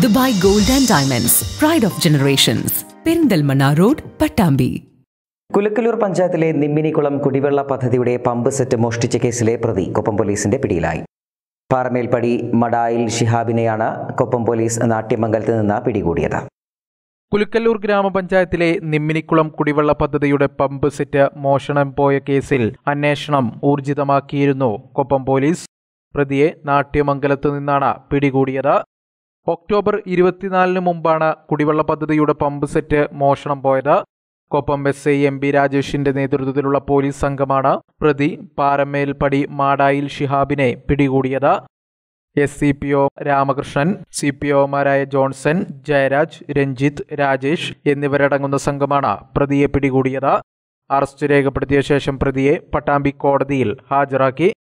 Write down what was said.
Dubai Gold and Diamonds, Pride of Generations, Perindalmanna Road, Pattambi. Kulakkallur പഞ്ചായത്തിലെ നിമ്മിനിക്കുളം കുടിവെള്ള പദ്ധതിയുടെ pump set മോഷ്ടിച്ച കേസിലെ പ്രതി കൊപ്പം പോലീസിന്റെ പിടിയിലായി. പാറമേൽപ്പടി മടായിൽ ഷിഹാബിനെയാണ് കൊപ്പം പോലീസ് നാട്യമംഗലത്ത് നിന്ന് പിടികൂടിയത്. കുലക്കല്ലൂർ ഗ്രാമപഞ്ചായത്തിലെ നിമ്മിനിക്കുളം കുടിവെള്ള പദ്ധതിയുടെ പമ്പ് സെറ്റ് മോഷണം പോയ കേസിൽ അന്വേഷണം ഊർജിതമാക്കിയിരുന്നു കൊപ്പം പോലീസ്. പ്രതിയെ നാട്യമംഗലത്ത് നിന്നാണ് പിടികൂടിയത്. ഒക്ടോബർ 24 മുമ്പാണ് കുടിവെള്ള പദ്ധതിയുടെ പമ്പ് സെറ്റ് മോഷണം പോയത്. കൊപ്പം SI MP രാജേഷിന്റെ നേതൃത്വത്തിലുള്ള പോലീസ് സംഘമാണ് പ്രതി പാറമേൽപ്പടി മാടായിൽ ഷിഹാബിനെ പിടികൂടിയത്. SCPO രാമകൃഷ്ണൻ, CPOമാരായ ജോൺസൺ, ജയരാജ്, രഞ്ജിത്ത്, രാജേഷ് എന്നിവരടങ്ങുന്ന സംഘമാണ് പ്രതിയെ പിടികൂടിയത്. അറസ്റ്റ് രേഖപ്പെടുത്തിയ ശേഷം പ്രതിയെ പട്ടാമ്പി കോടതിയിൽ ഹാജരാക്കി.